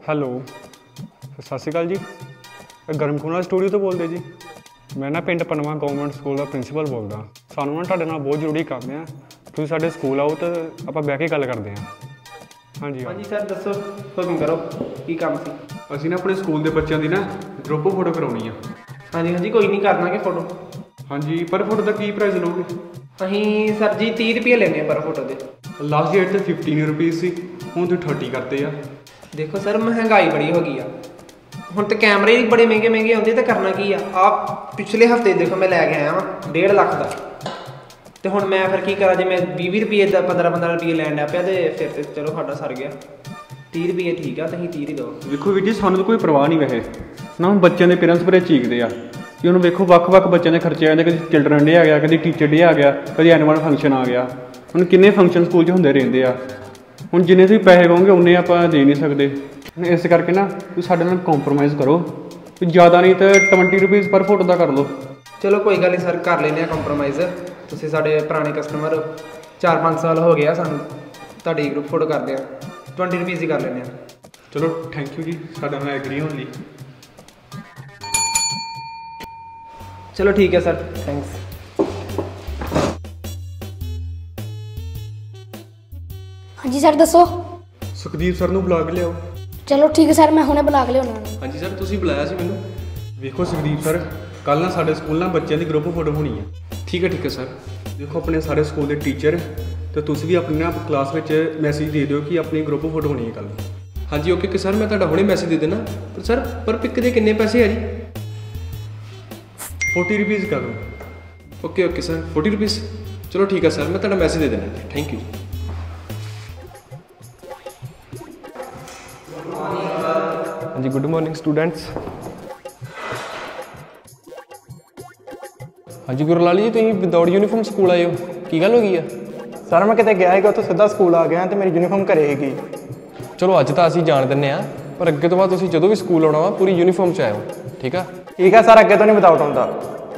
Hello, ਸਤਿ ਸ਼੍ਰੀ ਅਕਾਲ ਜੀ। ਗਰਮਖੂਨਾ studio ਤੋਂ ਬੋਲਦੇ ਜੀ। ਮੈਂ ਨਾ ਪਿੰਡ ਪਨਵਾ ਗੌਰਮੈਂਟ ਸਕੂਲ ਦਾ ਪ੍ਰਿੰਸੀਪਲ ਬੋਲਦਾ। ਸਾਨੂੰ ਨਾ ਤੁਹਾਡੇ ਨਾਲ ਬਹੁਤ ਜ਼ਰੂਰੀ ਕੰਮ ਆ, ਤੁਸੀਂ ਸਾਡੇ ਸਕੂਲ ਆਓ ਤਾਂ ਆਪਾਂ ਬਹਿ ਕੇ ਗੱਲ ਕਰਦੇ ਹਾਂ। ਹਾਂਜੀ ਹਾਂਜੀ ਸਰ, ਦੱਸੋ ਹੁਕਮ ਕਰੋ, ਕੀ ਕੰਮ ਸੀ? ਅਸੀਂ ਨਾ ਆਪਣੇ ਸਕੂਲ ਦੇ ਬੱਚਿਆਂ ਦੀ ਨਾ ਗਰੁੱਪ ਫੋਟੋ ਕਰਾਉਣੀ ਆ। ਹਾਂਜੀ ਹਾਂਜੀ, ਕੋਈ ਨਹੀਂ, ਕਰ ਦਾਂਗੇ ਫੋਟੋ। ਹਾਂਜੀ, ਪਰ ਫੋਟੋ ਦਾ ਕੀ ਪ੍ਰਾਈਸ ਲਓਗੇ? ਅਸੀਂ ਸਰ ਜੀ 30 ਰੁਪਏ ਲੈਂਦੇ ਹਾਂ ਪਰ ਫੋਟੋ ਦੇ। ਲਾਸਟ ਡੇਟ ਤੇ 15 ਰੁਪਏ ਸੀ, ਹੁਣ ਤੁਸੀਂ 30 ਕਰਤੇ ਆ। ਦੇਖੋ ਸਰ, ਮਹਿੰਗਾਈ ਬੜੀ ਹੋ ਗਈ ਆ, ਹੁਣ ਤਾਂ ਕੈਮਰੇ ਵੀ ਬੜੇ ਮਹਿੰਗੇ ਮਹਿੰਗੇ ਆਉਂਦੇ, ਤਾਂ ਕਰਨਾ ਕੀ ਆ। ਆਪ ਪਿਛਲੇ ਹਫਤੇ ਦੇਖੋ ਮੈਂ ਲੈ ਕੇ ਆਇਆ ਵਾਂ 1.5 ਲੱਖ ਦਾ, ਤੇ ਹੁਣ ਮੈਂ ਫਿਰ ਕੀ ਕਰਾਂ? ਜੇ ਮੈਂ 20 ਰੁਪਏ ਦਾ 15 ਰੁਪਏ ਲੈਣ ਲੱਗ ਪਿਆ ਤੇ ਫਿਰ ਤੇ ਚਲੋ ਸਾਡਾ ਸਰ ਗਿਆ। 30 ਰੁਪਏ ਠੀਕ ਆ, ਤੁਸੀਂ 30 ਹੀ ਦਿਓ। ਵੇਖੋ ਵੀਰ ਜੀ, ਸਾਨੂੰ ਤਾਂ ਕੋਈ ਪਰਵਾਹ ਨਹੀਂ ਵੈਸੇ ਨਾ। ਹੁਣ ਬੱਚਿਆਂ ਦੇ ਪੇਰੈਂਟਸ ਬੜੇ ਚੀਕਦੇ ਆ ਕਿ ਉਹਨੂੰ ਵੇਖੋ ਵੱਖ-ਵੱਖ ਬੱਚਿਆਂ ਦੇ ਖਰਚੇ ਆਉਂਦੇ, ਕਦੀ ਚਿਲਡਰਨ ਡੇ ਆ ਗਿਆ, ਕਦੀ ਟੀਚਰ ਡੇ ਆ ਗਿਆ, ਕਦੀ ਐਨੂਅਲ ਫੰਕਸ਼ਨ ਆ ਗਿਆ। ਹੁਣ ਕਿੰਨੇ ਫੰਕਸ਼ਨ ਸਕੂਲ 'ਚ ਹੁੰਦੇ ਰਹਿੰਦੇ ਆ। ਹੁਣ ਜਿੰਨੇ ਤੁਸੀਂ ਪੈਸੇ ਕਹੋਗੇ ਉਨੇ ਆਪਾਂ ਦੇ ਨਹੀਂ ਸਕਦੇ। ਇਸ ਕਰਕੇ ਨਾ ਤੁਸੀਂ ਸਾਡੇ ਨਾਲ ਕੰਪਰੋਮਾਈਜ਼ ਕਰੋ, ਜ਼ਿਆਦਾ ਨਹੀਂ ਤਾਂ 20 ਰੁਪਏ ਪਰ ਫੋਟੋ ਦਾ ਕਰ ਲਓ। ਚਲੋ ਕੋਈ ਗੱਲ ਨਹੀਂ ਸਰ, ਕਰ ਲੈਂਦੇ ਹਾਂ ਕੰਪਰੋਮਾਈਜ਼। ਤੁਸੀਂ ਸਾਡੇ ਪੁਰਾਣੇ ਕਸਟਮਰ, 4-5 ਸਾਲ ਹੋ ਗਏ ਆ ਸਾਨੂੰ ਤੁਹਾਡੀ ਗਰੁੱਪ ਫੋਟੋ ਕਰਦੇ ਆ। 20 ਰੁਪਏ ਹੀ ਕਰ ਲੈਂਦੇ ਹਾਂ। ਚਲੋ ਥੈਂਕ ਯੂ ਜੀ, ਸਾਡਾ ਨਾਲ ਐਗਰੀ ਹੋਣ ਲਈ। ਚਲੋ ਠੀਕ ਹੈ ਸਰ, ਥੈਂਕਸ। ਹਾਂਜੀ ਸਰ, ਦੱਸੋ। ਸੁਖਦੀਪ ਸਰ ਨੂੰ ਬੁਲਾ ਕੇ ਲਿਆਓ। ਚਲੋ ਠੀਕ ਹੈ ਸਰ, ਮੈਂ ਹੁਣੇ ਬੁਲਾ ਕੇ ਲਿਆਉਣਾ ਉਹਨੂੰ। ਹਾਂਜੀ ਸਰ, ਤੁਸੀਂ ਬੁਲਾਇਆ ਸੀ ਮੈਨੂੰ। ਵੇਖੋ ਸੁਖਦੀਪ ਸਰ, ਕੱਲ੍ਹ ਨਾ ਸਾਡੇ ਸਕੂਲ ਨਾਲ ਬੱਚਿਆਂ ਦੀ ਗਰੁੱਪ ਫੋਟੋ ਹੋਣੀ ਹੈ। ਠੀਕ ਹੈ ਸਰ। ਦੇਖੋ ਆਪਣੇ ਸਾਰੇ ਸਕੂਲ ਦੇ ਟੀਚਰ ਅਤੇ ਤੁਸੀਂ ਵੀ ਆਪਣੀ ਨਾ ਕਲਾਸ ਵਿੱਚ ਮੈਸੇਜ ਦੇ ਦਿਓ ਕਿ ਆਪਣੀ ਗਰੁੱਪ ਫੋਟੋ ਹੋਣੀ ਹੈ ਕੱਲ੍ਹ। ਹਾਂਜੀ ਓਕੇ ਸਰ, ਮੈਂ ਤੁਹਾਡਾ ਹੁਣੇ ਮੈਸੇਜ ਦੇ ਦੇਣਾ। ਪਰ ਸਰ ਪਰ ਪਿਕ ਦੇ ਕਿੰਨੇ ਪੈਸੇ ਆ ਜੀ? 40 ਰੁਪਏ ਕਰ ਦਿਓ। ਓਕੇ ਸਰ, 40 ਰੁਪਏ। ਚਲੋ ਠੀਕ ਹੈ ਸਰ, ਮੈਂ ਤੁਹਾਡਾ ਮੈਸੇਜ ਦੇ ਦੇਣਾ। Thank you. ਹਾਂਜੀ, ਗੁੱਡ ਮਾਰਨਿੰਗ ਸਟੂਡੈਂਟਸ। ਹਾਂਜੀ ਗੁਰਲਾਲ ਜੀ, ਤੁਸੀਂ ਵਿਦਆਊਟ ਯੂਨੀਫਾਰਮ ਸਕੂਲ ਆਏ ਹੋ, ਕੀ ਗੱਲ ਹੋ ਗਈ ਆ? ਸਰ ਮੈਂ ਕਿਤੇ ਗਿਆ ਸੀਗਾ, ਉੱਥੋਂ ਸਿੱਧਾ ਸਕੂਲ ਆ ਗਿਆ ਤੇ ਮੇਰੀ ਯੂਨੀਫਾਰਮ ਘਰੇ ਹੈਗੀ। ਚਲੋ ਅੱਜ ਤਾਂ ਅਸੀਂ ਜਾਣ ਦਿੰਦੇ ਹਾਂ, ਪਰ ਅੱਗੇ ਤੋਂ ਬਾਅਦ ਤੁਸੀਂ ਜਦੋਂ ਵੀ ਸਕੂਲ ਆਉਣਾ ਵਾ ਪੂਰੀ ਯੂਨੀਫਾਰਮ 'ਚ ਆਇਓ, ਠੀਕ ਆ? ਠੀਕ ਹੈ ਸਰ, ਅੱਗੇ ਤੋਂ ਨਹੀਂ ਵਿਦਆਊਟ ਆਉਂਦਾ।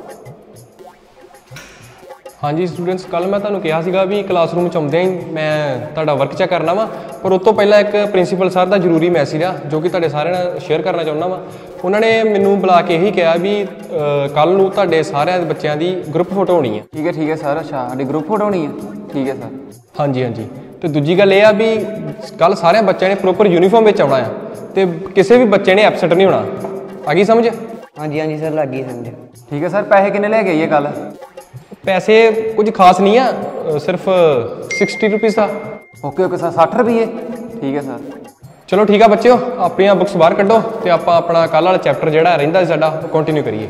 ਹਾਂਜੀ ਸਟੂਡੈਂਟਸ, ਕੱਲ੍ਹ ਮੈਂ ਤੁਹਾਨੂੰ ਕਿਹਾ ਸੀਗਾ ਵੀ ਕਲਾਸਰੂਮ 'ਚ ਆਉਂਦਿਆਂ ਹੀ ਮੈਂ ਤੁਹਾਡਾ ਵਰਕ ਚੈੱਕ ਕਰਨਾ ਵਾ, ਪਰ ਉਸ ਤੋਂ ਪਹਿਲਾਂ ਇੱਕ ਪ੍ਰਿੰਸੀਪਲ ਸਰ ਦਾ ਜ਼ਰੂਰੀ ਮੈਸੇਜ ਆ ਜੋ ਕਿ ਤੁਹਾਡੇ ਸਾਰਿਆਂ ਨਾਲ ਸ਼ੇਅਰ ਕਰਨਾ ਚਾਹੁੰਦਾ ਵਾ। ਉਹਨਾਂ ਨੇ ਮੈਨੂੰ ਬੁਲਾ ਕੇ ਇਹੀ ਕਿਹਾ ਵੀ ਕੱਲ੍ਹ ਨੂੰ ਤੁਹਾਡੇ ਸਾਰਿਆਂ ਦੇ ਬੱਚਿਆਂ ਦੀ ਗਰੁੱਪ ਫੋਟੋ ਹੋਣੀ ਹੈ। ਠੀਕ ਹੈ ਸਰ। ਅੱਛਾ, ਸਾਡੀ ਗਰੁੱਪ ਫੋਟੋ ਹੋਣੀ ਹੈ, ਠੀਕ ਹੈ ਸਰ। ਹਾਂਜੀ। ਅਤੇ ਦੂਜੀ ਗੱਲ ਇਹ ਆ ਵੀ ਕੱਲ੍ਹ ਸਾਰਿਆਂ ਬੱਚਿਆਂ ਨੇ ਪ੍ਰੋਪਰ ਯੂਨੀਫਾਰਮ ਵਿੱਚ ਆਉਣਾ ਆ, ਅਤੇ ਕਿਸੇ ਵੀ ਬੱਚੇ ਨੇ ਐਬਸੈਂਟ ਨਹੀਂ ਹੋਣਾ। ਆ ਗਈ ਸਮਝ? ਹਾਂਜੀ ਸਰ, ਲੱਗ ਗਈ ਸਮਝ। ਠੀਕ ਹੈ ਸਰ, ਪੈਸੇ ਕਿੰਨੇ ਲੈ ਕੇ ਆਈਏ ਕੱਲ੍ਹ? ਪੈਸੇ ਕੁਝ ਖਾਸ ਨਹੀਂ ਆ, ਸਿਰਫ 60 ਰੁਪਏ ਦਾ। ਓਕੇ ਸਰ, 60 ਰੁਪਏ। ਠੀਕ ਹੈ ਸਰ। ਚਲੋ ਠੀਕ ਆ ਬੱਚਿਓ, ਆਪਣੀਆਂ ਬੁੱਕਸ ਬਾਹਰ ਕੱਢੋ ਅਤੇ ਆਪਾਂ ਆਪਣਾ ਕੱਲ੍ਹ ਵਾਲਾ ਚੈਪਟਰ ਜਿਹੜਾ ਰਹਿੰਦਾ ਸੀ ਸਾਡਾ ਉਹ ਕੰਟੀਨਿਊ ਕਰੀਏ।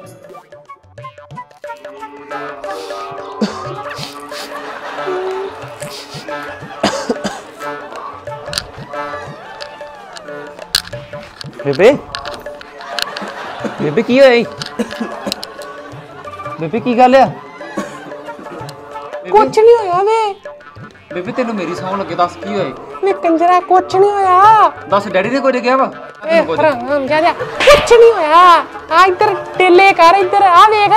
ਬੇਬੇ ਕੀ ਹੋਇਆ? ਬੇਬੇ ਕੀ ਗੱਲ ਆ? ਕੁਛ ਨਹੀਂ ਹੋਇਆ ਵੇ। ਬੇਬੇ ਤੈਨੂੰ ਮੇਰੀ ਸੌਣ ਲੱਗੇ, ਦੱਸ ਕੀ ਹੋਇਆ? ਵੇ ਕੰਜਰਾ, ਕੁਛ ਨਹੀਂ ਹੋਇਆ। ਦੱਸ, ਡੈਡੀ ਨੇ ਕੁਝ ਕਿਹਾ ਵਾ? ਹਰਾਮ ਜਿਹਾ, ਕੁਛ ਨਹੀਂ ਹੋਇਆ। ਆ ਇੱਧਰ ਟੇਲੇ ਕਰ, ਇੱਧਰ ਆ ਵੇਖ।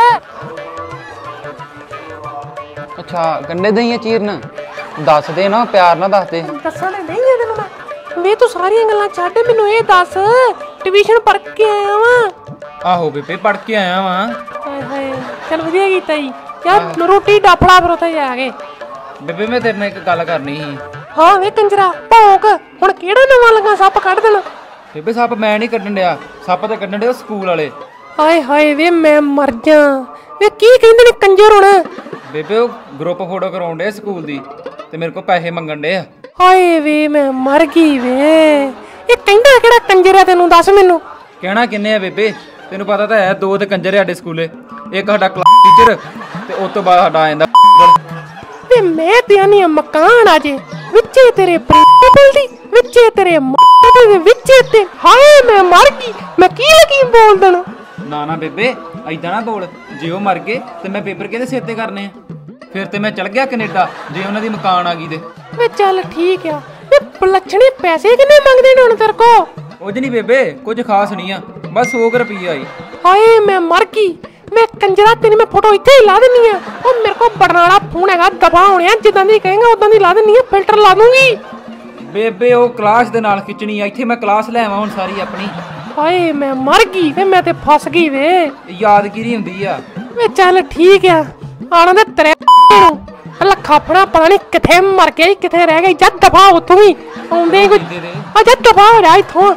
ਅੱਛਾ, ਗੰਡੇ ਦਈਆਂ ਚੀਰਨ? ਦੱਸ ਦੇ ਨਾ, ਪਿਆਰ ਨਾਲ ਦੱਸ ਦੇ। ਦੱਸਣ ਨਹੀਂ ਹੈ ਤੈਨੂੰ ਮੈਂ। ਵੇ ਤੂੰ ਸਾਰੀਆਂ ਗੱਲਾਂ ਛੱਡ, ਮੈਨੂੰ ਇਹ ਦੱਸ, ਟਿਊਸ਼ਨ ਪੜ੍ਹ ਕੇ ਆਇਆ ਵਾਂ? ਆਹੋ ਬੇਬੇ, ਪੜ੍ਹ ਕੇ ਆਇਆ ਵਾਂ। ਹਾਏ ਹਾਏ, ਚੱਲ ਵਧੀਆ ਕੀਤਾ ਜੀ। ਯਾਰ ਰੋਟੀ ਡਾਫੜਾ ਫਿਰ ਉੱਥੇ ਜਾ ਕੇ। ਬੇਬੇ ਮੈਂ ਤੇਰੇ ਨਾਲ ਇੱਕ ਗੱਲ ਕਰਨੀ ਸੀ। ਹਾਂ ਵੇ ਕੰਜਰਾ, ਭੌਂਕ। ਹੁਣ ਕਿਹੜਾ ਨਵਾਂ ਲੱਗਾ ਸੱਪ ਕੱਢ ਦੇਣਾ? ਬੇਬੇ ਸੱਪ ਮੈਂ ਨਹੀਂ ਕੱਢਣ ਡਿਆ, ਸੱਪ ਤਾਂ ਕੱਢਣ ਡਿਆ ਸਕੂਲ ਵਾਲੇ। ਹਾਏ ਹਾਏ ਵੇ, ਮੈਂ ਮਰ ਜਾ। ਵੇ ਕੀ ਕਹਿੰਦੇ ਨੇ ਕੰਜਰ ਹੁਣ? ਬੇਬੇ ਉਹ ਗਰੁੱਪ ਫੋਟੋ ਕਰਾਉਣ ਡੇ ਸਕੂਲ ਦੀ, ਤੇ ਮੇਰੇ ਕੋਲ ਪੈਸੇ ਮੰਗਣ ਡੇ ਆ। ਹਾਏ ਵੇ, ਮੈਂ ਮਰ ਗਈ ਵੇ। ਇਹ ਕਹਿੰਦਾ ਕਿਹੜਾ ਕੰਜਰ ਆ ਤੈਨੂੰ, ਦੱਸ ਮੈਨੂੰ। ਕਹਿਣਾ ਕਿੰਨੇ ਆ ਬੇਬੇ? ਤੈਨੂੰ ਪਤਾ ਤਾਂ ਹੈ, 2 ਤੇ ਕੰਜਰ ਸਾਡੇ ਸਕੂਲੇ। ਇੱਕ ਸਾਡਾ ਕਲਾਸ ਟੀਚਰ, ਤੇ ਉਸ ਤੋਂ ਬਾਅਦ ਸਾਡਾ ਆ ਜਾਂਦਾ। ਵੇ ਮੈਂ ਤੇ ਆਨੀ ਆ ਮਕਾਨ ਆ ਜੇ, ਵਿੱਚੇ ਤੇਰੇ ਪ੍ਰਿੰਸੀਪਲ ਦੀ, ਵਿੱਚੇ ਤੇਰੇ ਮਾਂ ਦੇ, ਵਿੱਚੇ ਤੇ। ਹਾਏ ਮੈਂ ਮਰ ਗਈ, ਮੈਂ ਕੀ ਬੋਲ ਦੇਣਾ। ਨਾ ਬੇਬੇ, ਏਦਾਂ ਨਾ ਬੋਲ। ਜੇ ਉਹ ਮਰ ਗਏ ਤੇ ਮੈਂ ਪੇਪਰ ਕਿਹਦੇ ਸਿਰ ਤੇ ਕਰਨੇ ਆ? ਫਿਰ ਤੇ ਮੈਂ ਚਲ ਗਿਆ ਕੈਨੇਡਾ, ਜੇ ਉਹਨਾਂ ਦੀ ਮਕਾਨ ਆ ਗਈ ਤੇ। ਵੇ ਚੱਲ ਠੀਕ ਆ। ਵੇ ਲੱਛਣੇ ਪੈਸੇ ਕਿੰਨੇ ਮੰਗਦੇ ਨੇ ਹੁਣ ਤੇਰੇ ਕੋ? ਕੁਝ ਨਹੀਂ ਬੇਬੇ, ਕੁਝ ਖਾਸ ਨਹੀਂ ਆ, ਬਸ 100 ਰੁਪਈਆ ਆਈ। ਹਾਏ ਮੈਂ ਮਰ ਗਈ। ਮੈਂ ਕੰਜਰਾ, ਤੇਰੀ ਮੈਂ ਫੋਟੋ ਇੱਥੇ ਹੀ ਲਾ ਦਿੰਨੀ ਆ। ਉਹ ਮੇਰੇ ਕੋਲ ਬਟਨ ਵਾਲਾ ਫੋਨ ਹੈਗਾ, ਦਬਾ ਹੋਣਿਆ, ਜਿੱਦਾਂ ਦੀ ਕਹੇਗਾ ਉਦਾਂ ਦੀ ਲਾ ਦਿੰਨੀ ਆ, ਫਿਲਟਰ ਲਾ ਦੂੰਗੀ। ਬੇਬੇ ਉਹ ਕਲਾਸ ਦੇ ਨਾਲ ਖਿੱਚਣੀ ਆ, ਇੱਥੇ ਮੈਂ ਕਲਾਸ ਲੈ ਆਵਾਂ ਹੁਣ ਸਾਰੀ ਆਪਣੀ। ਹਾਏ ਮੈਂ ਮਰ ਗਈ ਵੇ, ਮੈਂ ਤੇ ਫਸ ਗਈ ਵੇ। ਯਾਦਗਿਰੀ ਹੁੰਦੀ ਆ। ਵੇ ਚੱਲ ਠੀਕ ਆ, ਆਣਾ ਦੇ ਤੇਰੇ ਨੂੰ ਲੱਖਾ ਫੜਾ, ਪਤਾ ਨਹੀਂ ਕਿੱਥੇ ਮਰ ਗਿਆ ਕਿੱਥੇ ਰਹਿ ਗਿਆ। ਜਦ ਦਫਾ ਉੱਥੋਂ ਹੀ ਆਉਂਦੇ ਕੋਈ ਜਦ ਦਫਾ ਹੋ ਰਿਹਾ ਇੱਥੋਂ।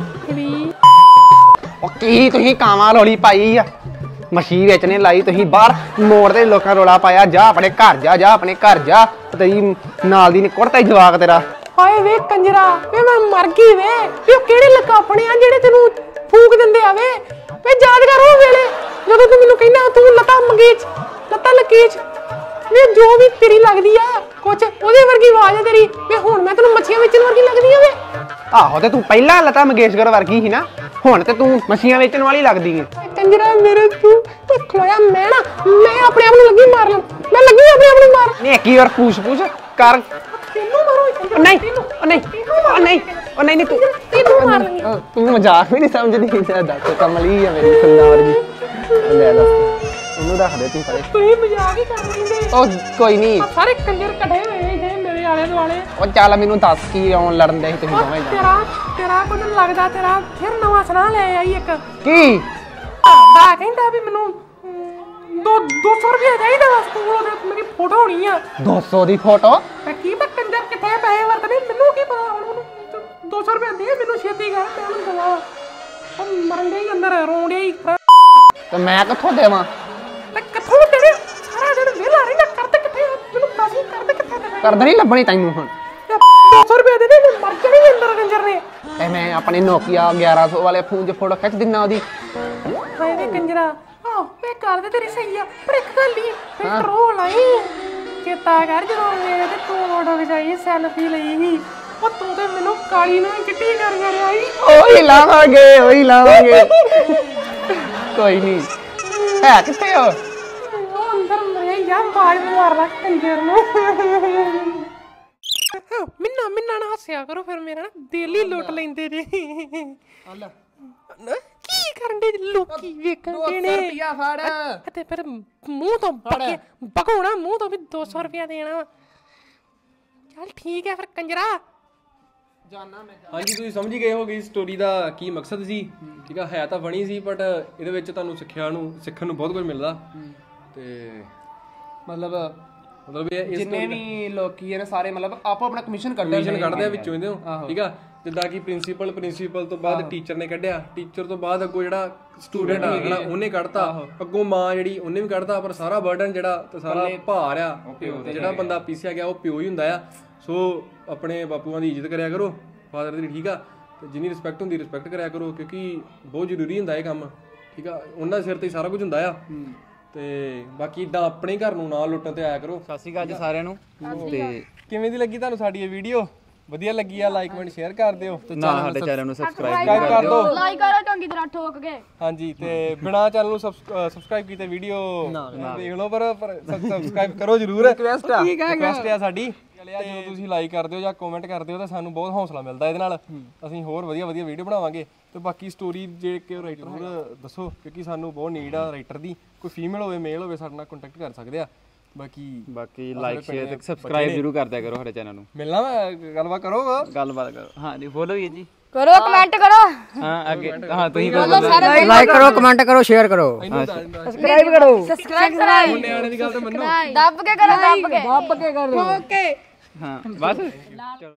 ਉਹ ਕੀ ਤੁਸੀਂ ਕਾਵਾਂ ਰੋਲੀ ਪਾਈ ਆ, ਮੱਛੀ ਵੇਚਣੇ ਲਾਈ ਤੁਸੀਂ ਬਾਹਰ ਮੋੜ ਤੇ ਲੋਕਾਂ ਰੋਲਾ ਪਾਇਆ। ਜਾ ਆਪਣੇ ਘਰ ਜਾ, ਜਾ ਆਪਣੇ ਘਰ ਜਾ, ਤੇਰੀ ਨਾਲ ਦੀ ਨੇ ਕੁੜਤਾ ਹੀ ਜਵਾਕ ਤੇਰਾ। ਹਾਏ ਵੇ ਕੰਜਰਾ ਵੇ ਮੈਂ ਮਰ ਗਈ ਵੇ। ਉਹ ਕਿਹੜੇ ਲਕਾਫਣੇ ਆ ਜਿਹੜੇ ਤੈਨੂੰ ਫੂਕ ਦਿੰਦੇ ਆ ਵੇ। ਵੇ ਯਾਦ ਕਰ ਉਹ ਵੇਲੇ ਜਦੋਂ ਤੂੰ ਮੈਨੂੰ ਕਹਿੰਦਾ ਤੂੰ ਲਤਾ ਮੰਗੀਚ ਲਤਾ ਲਕੀਚ ਵੇ, ਜੋ ਵੀ ਤੇਰੀ ਲੱਗਦੀ ਆ ਕੁਛ ਉਹਦੇ ਵਰਗੀ ਆਵਾਜ਼ ਆ ਤੇਰੀ ਵੇ। ਹੁਣ ਮੈਂ ਤੈਨੂੰ ਮੱਛੀਆਂ ਵੇਚਣ ਵਰਗੀ ਲੱਗਦੀ ਆ ਵੇ। ਆਹੋ ਤੇ ਤੂੰ ਪਹਿਲਾਂ ਲਤਾ ਮੰਗੇਸ਼ਕਰ ਵਰਗੀ ਸੀ ਨਾ, ਹੁਣ ਤੇ ਤੂੰ ਮੱਛੀਆਂ ਵੇਚਣ ਵਾਲੀ ਲੱਗਦੀ ਹੈ। ਕੰਜਰਾ ਮੇਰੇ ਤੂੰ ਖਲੋਇਆ, ਮੈਂ ਨਾ ਮੈਂ ਆਪਣੇ ਆਪ ਨੂੰ ਲੱਗੀ ਮਾਰਨ, ਮੈਂ ਲੱਗੀ ਆਪਣੇ ਆਪ ਨੂੰ ਮਾਰਨ। ਨਹੀਂ ਇੱਕ ਹੀ ਵਾਰ ਪੂਛ ਕਰ। ਤੈਨੂੰ ਮਾਰੋ ਨਹੀਂ ਉਹ ਨਹੀਂ ਉਹ ਨਹੀਂ ਉਹ ਨਹੀਂ ਨਹੀਂ ਤੈਨੂੰ ਮਾਰ ਲੈਂਦੀ। ਤੂੰ ਮਜ਼ਾਕ ਵੀ ਨਹੀਂ ਸਮਝਦੀ। ਦੱਸ ਕਮਲੀ ਆ ਮੇਰੀ ਫੁੱਲਾਂ ਵਰਗੀ। ਲੈ ਦੱਸ ਉਹਨੂੰ ਰੱਖ ਦੇ ਤੂੰ ਪਰੇ। ਤੁਸੀਂ ਮਜ਼ਾਕ ਹੀ ਕਰ ਲੈਂਦੇ। ਉਹ ਕੋਈ ਨਹੀਂ, ਸਾਰੇ ਕੰਜਰ ਇਕੱਠੇ ਹੋਏ ਨੇ ਮੇਰੇ ਆਲੇ ਦੁਆਲੇ। ਉਹ ਚੱਲ ਮੈਨੂੰ ਦੱਸ ਕੀ ਆਉਣ ਲੜਨ ਦੇ ਸੀ ਤੁਸੀਂ ਦੋਵੇਂ ਜਾਣੇ। ਤੇਰਾ ਕੁਝ ਲੱਗਦਾ ਤੇਰਾ ਫਿਰ ਨਵਾਂ ਸੁਣਾ ਲੈ ਆਈ ਇੱਕ। ਕੀ ਦਾ ਕਹਿੰਦਾ ਵੀ ਮੈਨੂੰ 200 ਰੁਪਏ ਚਾਹੀਦਾ ਵਾ ਸਕੂਲ ਉਹਦੇ, ਮੇਰੀ ਫੋਟੋ ਹੋਣੀ ਆ। 200 ਦੀ ਫੋਟੋ? ਮੈਂ ਕੀ ਮੈਂ ਕੰਜਰ ਕਿੱਥੇ ਪੈਸੇ ਵਰਤਨੇ, ਮੈਨੂੰ ਕੀ ਪਤਾ। ਹੁਣ ਉਹਨੂੰ 200 ਰੁਪਏ ਦੇ ਮੈਨੂੰ ਛੇਤੀ ਕਰ, ਮੈਂ ਉਹਨੂੰ ਦਵਾ। ਉਹ ਮਰਨ ਦੇ ਅੰਦਰ ਰੋਣ ਡਿਆ ਹੀ। ਤੇ ਮੈਂ ਕਿੱਥੋਂ ਦੇਵਾਂ? ਤੇ ਕਿੱਥੋਂ ਤੇਰੇ ਸਾਰਾ ਦਿਨ ਵਿਹਲਾ ਰਹਿਣਾ, ਕਰਦੇ ਕਿੱਥੇ ਆ? ਮੈਨੂੰ ਦੱਸ ਕਰਦੇ ਕਿੱਥੇ ਤੇਰੇ ਕਰਦਾ ਨਹੀਂ ਲੱਭਣੀ ਤੈਨੂੰ ਹੁਣ। 200 ਰੁਪਏ ਦੇ ਦੇ ਮਰ ਜਾਣੀ ਅੰਦਰ ਕੰਜਰ ਨੇ। ਤੇ ਮੈਂ ਆਪਣੇ ਨੋਕੀਆ 1100 ਵਾਲੇ ਫੋਨ 'ਚ ਫੋਟੋ ਖਿੱਚ ਦਿੰਨਾ ਉਹਦੀ। ਹਾਏ ਵੇ ਕੰਜਰਾ ਆਹ ਮੈਂ ਕਰਦੇ ਤੇਰੀ ਸਹੀ ਆ, ਪਰ ਇੱਕ ਗੱਲ ਹੀ ਪੈਟਰੋਲ ਆਈ ਚੇਤਾ ਕਰ ਜਦੋਂ ਮੇਰੇ ਤੇ ਤੂੰ ਫੋਟੋ ਖਿਚਾਈ ਸੈਲਫੀ ਲਈ ਸੀ। ਉਹ ਤੂੰ ਤੇ ਮੈਨੂੰ ਕਾਲੀ ਨੂੰ ਚਿੱਟੀ ਕਰ ਰਿਹਾ ਸੀ। ਉਹੀ ਲਾਵਾਂਗੇ ਉਹੀ ਲਾਵਾਂਗੇ। ਕੋਈ ਨਹੀਂ ਹੈ ਕਿੱਥੇ ਹੋ? ਉਹ ਅੰਦਰ ਮਰਿਆ ਯਾਰ, ਬਾਜ ਮਾਰਦਾ ਕੰਜਰ ਨੂੰ। ਮਿੰਨਾ ਮਿੰਨਾ ਨਾ ਹੱਸਿਆ ਕਰੋ, ਫਿਰ ਮੇਰਾ ਨਾ ਦਿਲ ਹੀ ਲੁੱਟ ਲੈਂਦੇ ਜੇ। ਕੀ ਕਰਨ ਦੇ ਲੋਕੀ ਵੇਖਣ ਦੇ ਨੇ। ਰੁਪਿਆ ਫੜ ਤੇ ਫਿਰ ਮੂੰਹ ਤੋਂ ਬਗਾਉਣਾ, ਮੂੰਹ ਤੋਂ ਵੀ 200 ਰੁਪਇਆ ਦੇਣਾ। ਚੱਲ ਠੀਕ ਹੈ ਫਿਰ ਕੰਜਰਾ ਜਾਨਾ ਮੈਂ। ਹਾਂਜੀ ਤੁਸੀਂ ਸਮਝ ਗਏ ਹੋਗੇ ਸਟੋਰੀ ਦਾ ਕੀ ਮਕਸਦ ਸੀ। ਠੀਕ ਆ, ਹੈ ਤਾਂ ਬਣੀ ਸੀ ਬਟ ਇਹਦੇ ਵਿੱਚ ਤੁਹਾਨੂੰ ਸਿੱਖਣ ਨੂੰ ਬਹੁਤ ਕੁਝ ਮਿਲਦਾ। ਤੇ ਮਤਲਬ ਇਹ ਜਿੰਨੇ ਵੀ ਲੋਕੀ ਨੇ ਸਾਰੇ ਮਤਲਬ ਆਪੋ ਆਪਣਾ ਕਮਿਸ਼ਨ ਕੱਢਦੇ ਆ ਵਿੱਚੋਂ ਇਹਦੇ। ਠੀਕ ਆ, ਜਿੱਦਾਂ ਕਿ ਪ੍ਰਿੰਸੀਪਲ ਤੋਂ ਬਾਅਦ ਟੀਚਰ ਨੇ ਕੱਢਿਆ, ਟੀਚਰ ਤੋਂ ਬਾਅਦ ਅੱਗੋਂ ਜਿਹੜਾ ਸਟੂਡੈਂਟ ਆ ਹਨਾ ਉਹਨੇ ਕੱਢਤਾ, ਅੱਗੋਂ ਮਾਂ ਜਿਹੜੀ ਉਹਨੇ ਵੀ ਕੱਢਤਾ। ਪਰ ਸਾਰਾ ਬਰਡਨ ਜਿਹੜਾ ਤੇ ਸਾਰਾ ਭਾਰ ਆ ਜਿਹੜਾ ਬੰਦਾ ਪੀਸਿਆ ਗਿਆ ਉਹ ਪਿਓ ਹੀ ਹੁੰਦਾ ਆ। ਸੋ ਆਪਣੇ ਬਾਪੂਆਂ ਦੀ ਇੱਜ਼ਤ ਕਰਿਆ ਕਰੋ, ਫਾਦਰ ਦੀ। ਠੀਕ ਆ, ਤੇ ਜਿੰਨੀ ਰਿਸਪੈਕਟ ਹੁੰਦੀ ਰਿਸਪੈਕਟ ਕਰਿਆ ਕਰੋ, ਕਿਉਂਕਿ ਬਹੁਤ ਜ਼ਰੂਰੀ ਹੁੰਦਾ ਇਹ ਕੰਮ। ਠੀਕ ਆ, ਉਹਨਾਂ ਦੇ ਸਿਰ ਤੇ ਸਾਰਾ ਕੁਝ ਹੁੰਦਾ ਆ। ਤੇ ਬਾਕੀ ਇਦਾਂ ਆਪਣੇ ਘਰ ਨੂੰ ਨਾ ਲੁੱਟਣ ਤੇ ਆਇਆ ਕਰੋ। ਸਤਿ ਸ਼੍ਰੀ ਅਕਾਲ ਜੀ ਸਾਰਿਆਂ ਨੂੰ। ਤੇ ਕਿਵੇਂ ਦੀ ਲੱਗੀ ਤੁਹਾਨੂੰ ਸਾਡੀ ਇਹ ਵੀਡੀਓ? ਵਧੀਆ ਲੱਗੀ ਆ ਲਾਈਕ ਕਮੈਂਟ ਸ਼ੇਅਰ ਕਰ ਦਿਓ ਤੇ ਸਾਡੇ ਚੈਨਲ ਨੂੰ ਸਬਸਕ੍ਰਾਈਬ ਕਰ ਦਿਓ। ਲਾਈਕ ਕਰੋ ਚੰਗੀ ਤਰ੍ਹਾਂ ਠੋਕ ਕੇ। ਹਾਂਜੀ, ਤੇ ਬਿਨਾ ਚੈਨਲ ਨੂੰ ਸਬਸਕ੍ਰਾਈਬ ਕੀਤੇ ਵੀਡੀਓ ਦੇਖ ਲਓ, ਪਰ ਸਬਸਕ੍ਰਾਈਬ ਕਰੋ ਜ਼ਰੂਰ। ਰਿਕਵੈਸਟ ਆ ਸਾਡੀ। ਜਦੋਂ ਤੁਸੀਂ ਲਾਈਕ ਕਰਦੇ ਹੋ ਜਾਂ ਕਮੈਂਟ ਕਰਦੇ ਹੋ ਤਾਂ ਸਾਨੂੰ ਬਹੁਤ ਹੌਸਲਾ ਮਿਲਦਾ ਇਹਦੇ ਨਾਲ। ਅਸੀਂ ਹੋਰ ਵਧੀਆ ਵੀਡੀਓ ਬਣਾਵਾਂਗੇ। ਤੇ ਬਾਕੀ ਸਟੋਰੀ ਜੇ ਕਿ ਰਾਈਟਰ ਹੋਰ ਦੱਸੋ, ਕਿਉਂਕਿ ਸਾਨੂੰ ਬਹੁਤ ਨੀਡ ਆ ਰਾਈਟਰ ਦੀ। ਕੋਈ ਫੀਮੇਲ ਹੋਵੇ ਮੇਲ ਹੋਵੇ ਸਾਡੇ ਨਾਲ ਕੰਟੈਕਟ ਕਰ ਸਕਦੇ ਆ। ਬਾਕੀ ਲਾਈਕ ਸ਼ੇਅਰ ਤੇ ਸਬਸਕ੍ਰਾਈਬ ਜ਼ਰੂਰ ਕਰਦਿਆ ਕਰੋ ਸਾਡੇ ਚੈਨਲ ਨੂੰ। ਮਿਲਣਾ ਗੱਲਬਾਤ ਕਰੋ ਹਾਂ ਜੀ, ਫੋਲੋ ਵੀ ਜੀ ਕਰੋ, ਕਮੈਂਟ ਕਰੋ। ਹਾਂ ਅੱਗੇ ਹਾਂ ਤੁਸੀਂ ਲਾਈਕ ਕਰੋ, ਕਮੈਂਟ ਕਰੋ, ਸ਼ੇਅਰ ਕਰੋ, ਸਬਸਕ੍ਰਾਈਬ ਕਰੋ। ਸਬਸਕ੍ਰਾਈਬ ਕਰੋ। ਨਿਆਣੇ ਦੀ ਗੱਲ ਤਾਂ ਮੰਨੋ। ਦੱਬ ਕੇ ਕਰੋ, ਦੱਬ ਕੇ। ਦੱਬ ਕੇ ਕਰੋ। ਓਕੇ ਹਾਂ ਬਸ।